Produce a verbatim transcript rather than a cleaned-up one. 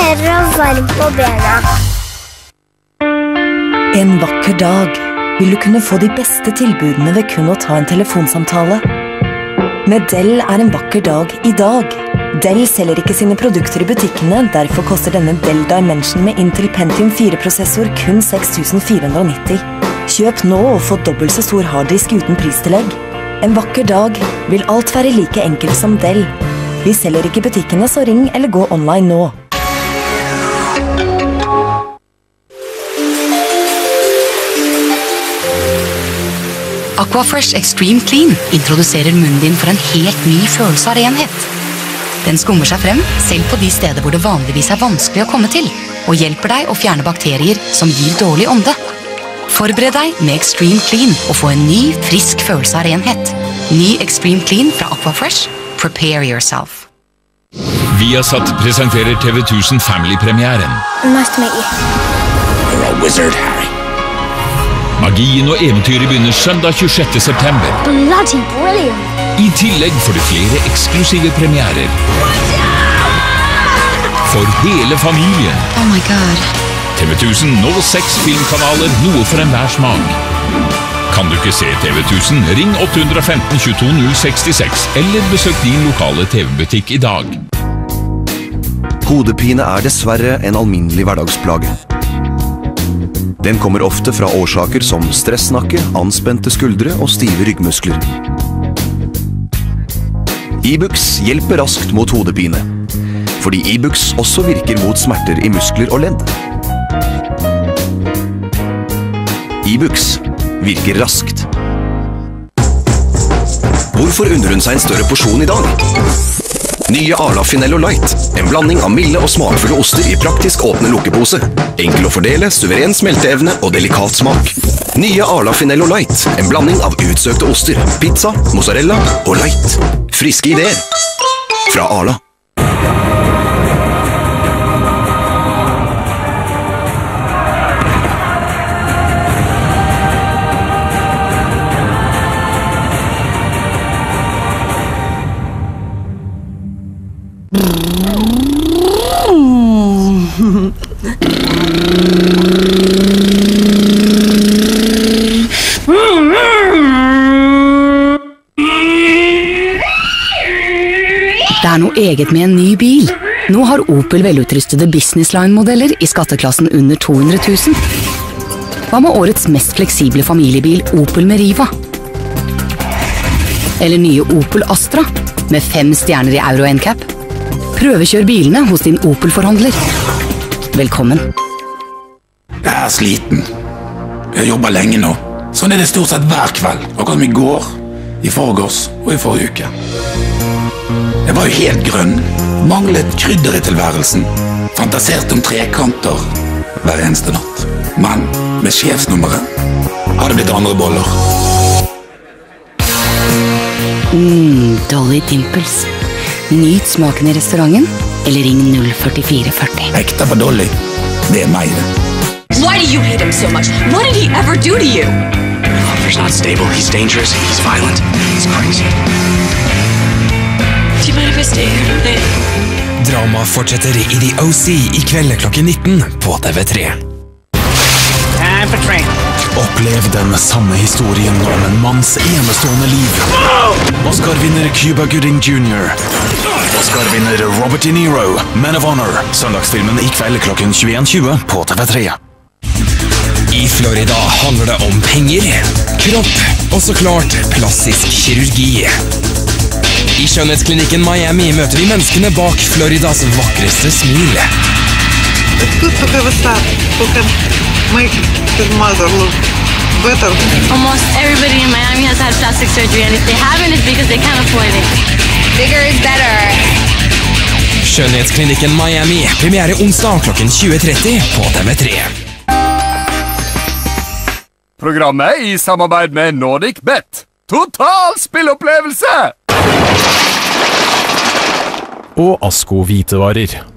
irriterer og varm på bena. En vakker dag vil du kunne få de beste tilbudene ved kun å ta en telefonsamtale. Med Dell er en vakker dag i dag. Dell selger ikke sine produkter i butikkene, derfor koster denne Dell Dimension med Intel Pentium fire-prosessor kun seks tusen fire hundre nitti. Kjøp nå og få dobbelt så stor harddisk uten pristillegg. En vakker dag vil alt være like enkelt som Dell. Vi selger ikke i butikkene, så ring eller gå online nå. Aquafresh Extreme Clean introduserer munnen din for en helt ny følelse av renhet. Den skummer seg frem, selv på de steder hvor det vanligvis er vanskelig å komme til, og hjelper deg å fjerne bakterier som gir dårlig ånde. Forbered deg med Extreme Clean og få en ny, frisk følelse av renhet. Ny Extreme Clean fra Aquafresh. Prepare yourself. Viasat presenterer T V tusen Family-premieren. Nice to meet you. You're a wizard, Harry. Magien og eventyret begynner søndag tjuesjette september. Bloody brilliant. I tillegg får du flere eksklusive premierer. For hele familien. Oh my god. T V tusen nå seks filmkanaler, noe for enhver smak. Kan du ikke se T V tusen, ring åtte fem fem to to null seks seks, eller besøk din lokale T V-butikk i dag. Hodepine er dessverre en alminnelig hverdagsplage. Den kommer ofte fra årsaker som stressnakke, anspente skuldre og stive ryggmuskler. Ibux hjelper raskt mot hodepine, fordi Ibux også virker mot smerter i muskler og ledd. Ibux virker raskt. Hvorfor unner hun seg en større porsjon i dag? Nye Arla Finello Light, en blanding av milde og smakfulle oster i praktisk åpne lukkepose. Enkel å fordele, suveren smelteevne og delikat smak. Nye Arla Finello Light, en blanding av utsøkte oster, pizza, mozzarella og light. Friske ideer fra Arla. Det er noe eget med en ny bil. Nå har Opel velutrustede Business Line-modeller i skatteklassen under to hundre tusen. Hva med årets mest fleksible familiebil, Opel Meriva? Eller nye Opel Astra, med fem stjerner i Euro N C A P? Prøvekjør bilene hos din Opel-forhandler. Velkommen. Jeg er sliten. Jeg jobber lenge nå. Sånn er det stort sett hver kveld, akkurat som i går, i forgårs og i forrige uke. Jeg var jo helt grønn, manglet krydder i tilværelsen, fantaserte om trekanter hver eneste natt. Men med sjefsnummeret har det blitt andre boller. Mmm, Dolly Dimples. Nyt smaken i restauranten, eller ring null fire fire fire null. Ekta på Dolly, det er meg det. Why do you hate him so much? What did he ever do to you? My father's not stable, he's dangerous, he's violent, he's crazy. Do you mind if I stay here tonight? Drama fortsetter i The O C i kveld klokken nitten på T V tre. Time for train. Opplev den sanne historien om en manns enestående liv. Oscar-vinner Cuba Gooding junior Oscar-vinner Robert De Niro, Man of Honor. Søndagsfilmen i kveld klokken tjueen tjue på T V tre. I Florida handler det om penger, kropp og så klart plastisk kirurgi. I skjønnhetsklinikken Miami møter vi menneskene bak Floridas vakreste smil. It's good to have a son who can make his mother look better. Almost everybody in Miami has had plastic surgery, and if they haven't, it's because they can't afford it. Bigger is better. Skjønnhetsklinikken Miami, premiere onsdag klokken tjue tretti på T V tre. Programmet i samarbeid med Nordic Bet. Total spillopplevelse! Og Asko hvitevarer.